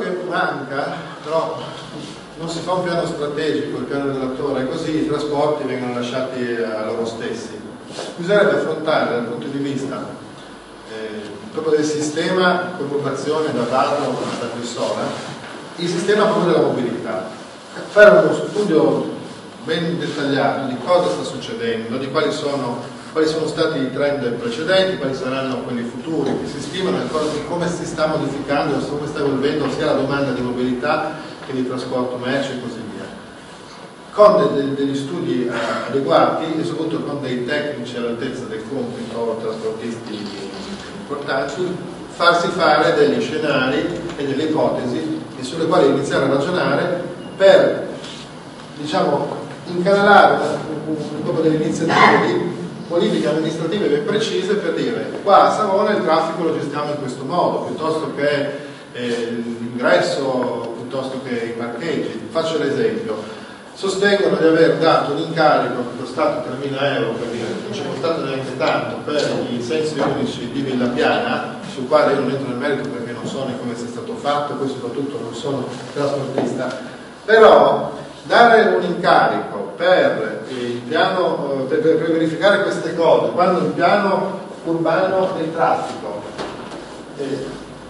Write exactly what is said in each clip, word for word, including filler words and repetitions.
che manca, però non si fa un piano strategico, il piano dell'attore, così i trasporti vengono lasciati a loro stessi. Bisognerebbe affrontare dal punto di vista eh, proprio del sistema conurbazione da Barro a Bissola, il sistema proprio della mobilità, fare uno studio ben dettagliato di cosa sta succedendo, di quali sono, quali sono stati i trend precedenti, quali saranno quelli futuri, che si stimano e come si sta modificando, come sta evolvendo sia la domanda di mobilità che di trasporto merci e così via. Con de de degli studi eh, adeguati e soprattutto con dei tecnici all'altezza del compito o trasportisti importanti, farsi fare degli scenari e delle ipotesi sulle quali iniziare a ragionare per, diciamo, incanalare un, un po' delle iniziative di politiche amministrative ben precise per dire qua a Savona il traffico lo gestiamo in questo modo, piuttosto che eh, l'ingresso, piuttosto che i parcheggi. Faccio l'esempio. Sostengono di aver dato un incarico che è costato tremila euro, per dire, non ci è costato neanche tanto, per i sensi unici di Villa Piana, sul quale io non entro nel merito perché non so né come sia stato fatto, poi soprattutto non sono trasportista, però dare un incarico per il piano, per, per verificare queste cose, quando il piano urbano del traffico eh,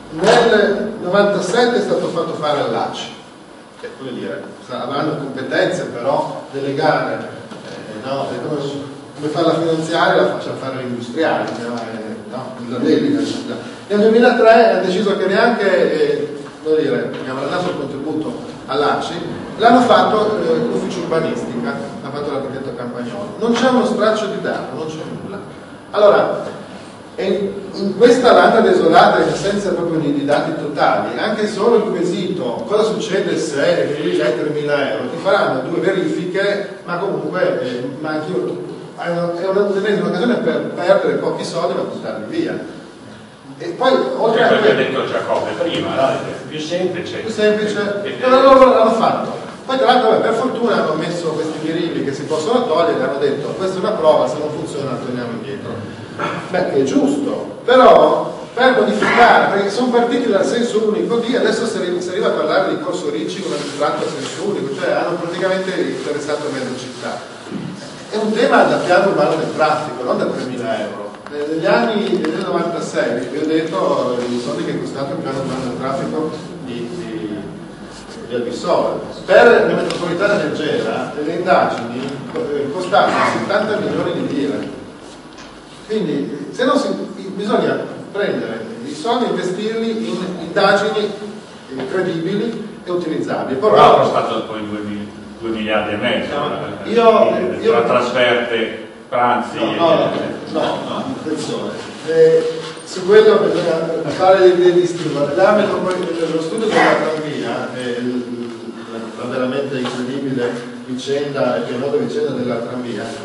nel novantasette è stato fatto fare all'A C I, che vuol dire, avranno competenze però delegare, eh, no, come, come fa la finanziaria la faccia fare gli industriali, no, eh, no, la delega. Nel duemilatré ha deciso che neanche, eh, vuol dire, che avrà dato il contributo all'A C I, l'hanno fatto eh, l'ufficio urbanistica, l'ha fatto l'architetto Campagnolo. Non c'è uno straccio di dato, non c'è nulla. Allora, e in questa landa desolata, in assenza proprio di, di dati totali, anche solo il quesito cosa succede se hai tremila euro ti faranno due verifiche, ma comunque eh, manchi, è un'ennesima occasione per perdere pochi soldi ma buttarli via. E poi oltre a quello che ha detto Giacobbe prima, no? Più semplice, più semplice, però loro l'hanno fatto. Poi tra l'altro per fortuna hanno messo questi birilli che si possono togliere e hanno detto questa è una prova, se non funziona la torniamo indietro. Beh, che è giusto, però per modificare, perché sono partiti dal senso unico di adesso si arriva a parlare di corso Ricci con un tratto a senso unico, cioè hanno praticamente interessato mezza città. È un tema da piano urbano del traffico, non da tremila euro. Negli anni del novantasei, vi ho detto i soldi che è costato il piano urbano del traffico di, di, di Albissola. Per la metropolitana del Gera le indagini costavano settanta milioni di lire. Quindi se non si, bisogna prendere i soldi e investirli in indagini credibili e utilizzabili. Però è stato poi due miliardi e mezzo. No, io, io, tra trasferte, pranzi. No, no, no, no, no, attenzione. Eh, su quello bisogna fare dei distinguo. Lo studio della tramvia, eh, la veramente incredibile vicenda e pienosa vicenda della tramvia.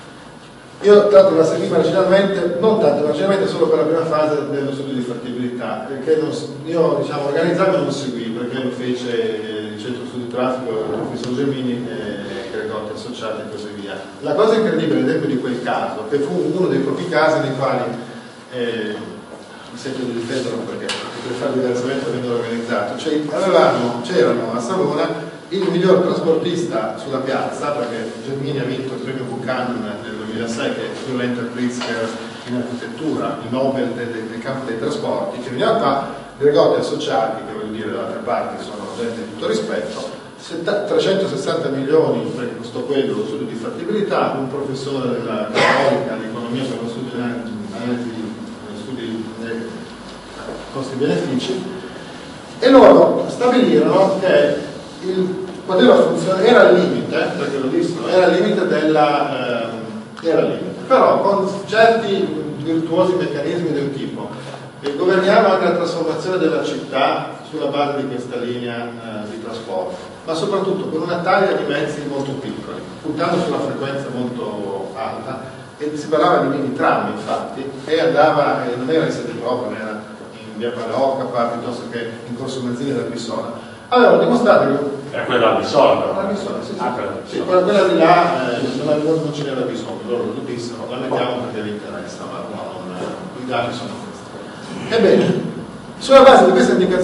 Io tanto la seguivo originalmente, non tanto originalmente solo per la prima fase dello studio di fattibilità, perché non, io diciamo organizzarmi non seguì, perché lo fece il centro studi traffico, il professor Gemini e Gregotti associati e così via. La cosa incredibile ad esempio di quel caso, che fu uno dei pochi casi nei quali eh, mi sento di difenderlo perché per fare diversamente avendo organizzato, cioè c'erano a Savona il miglior trasportista sulla piazza, perché Gemini ha vinto il premio Buchanan nel duemilasei, che è Violenta Pritzker in architettura, il Nobel del, del campo dei trasporti, che veniva qua, Gregotti associati, che voglio dire da altre parti sono gente di tutto rispetto, trecentosessanta milioni perché costò quello, lo studio di fattibilità, un professore della Cattolica di economia per lo studio di studi costi-benefici, e loro stabilirono che il, poteva funzionare, era al limite, eh, perché lo dissero, era al limite della eh, era al limite, però con certi virtuosi meccanismi del tipo che governiamo anche la trasformazione della città sulla base di questa linea eh, di trasporto, ma soprattutto con una taglia di mezzi molto piccoli, puntando sulla frequenza molto alta, e si parlava di mini tram infatti, e andava, eh, non era in sede proprio, era in via Palocca piuttosto che in corso Mazzini da Bissola. Avevano dimostrato che era quella di Bissola, la Bissola, sì, sì. Ah, sì, quella, quella di là eh, non, non ce n'era bisogno, loro lo dissero, la mettiamo perché vi interessa, ma no, non, i dati sono questi. Ebbene, sulla base di queste indicazioni ben precise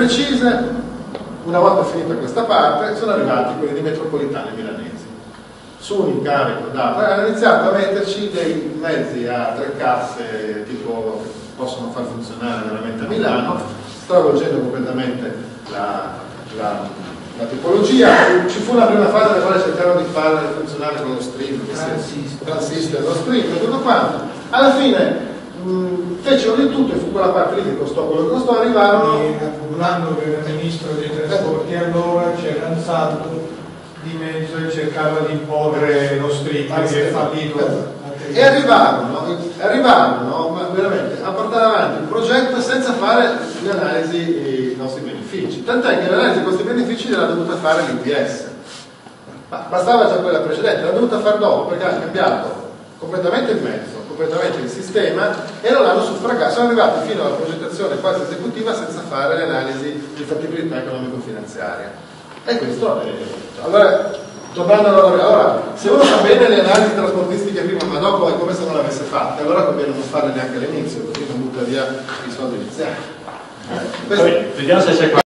precise. Una volta finita questa parte sono arrivati quelli di metropolitane milanesi. Su un incarico dato, hanno iniziato a metterci dei mezzi a tre casse tipo che possono far funzionare veramente a Milano, stravolgendo completamente la, la, la tipologia. Ci fu una prima fase nella quale cercarono di farla funzionare con lo stream, transistor, lo stream e tutto quanto. Alla fine mh, fecero di tutto e fu quella parte lì che costò quello che costò, arrivarono. Burlando, che era ministro dei trasporti allora, c'era un salto di mezzo e cercava di imporre lo stream che è fallito. E arrivarono, arrivarono ma veramente a portare avanti un progetto senza fare le analisi dei nostri benefici, tant'è che l'analisi dei costi benefici l'era dovuta fare l'I P S, ma bastava già quella precedente, l'ha dovuta fare dopo perché ha cambiato completamente il mezzo, completamente il sistema e non l'hanno suffragato, sono arrivati fino alla progettazione quasi esecutiva senza fare le analisi di fattibilità economico-finanziaria. E questo è... Allora, tornando allora, allora, se uno fa bene le analisi trasportistiche prima, ma dopo è come se non l'avesse fatte, allora conviene non farle neanche all'inizio, così non butta via i soldi iniziali. Vediamo se c'è